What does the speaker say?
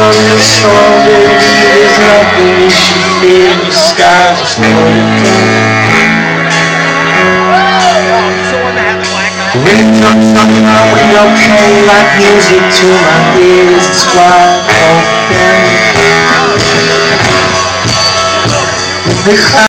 on your shoulders. There's nothing you should fear. The sky is falling. Ring comes on my window, playing like music to my ears. It's wide open. The